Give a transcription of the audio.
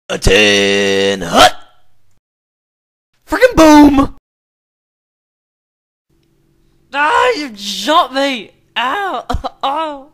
A tin hut! Freaking boom! Ah, you shot me! Ow! Oh!